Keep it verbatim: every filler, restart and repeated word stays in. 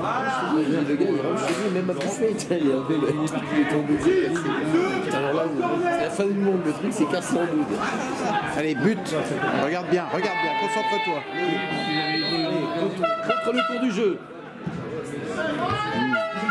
Le gars, il rentre chez lui, même à bouffer, il est un peu il est tombé. Putain, alors là, c'est la fin du monde, le truc, c'est cassé en deux. Allez, but. Regarde bien, regarde bien, concentre-toi. Contre le cours du jeu.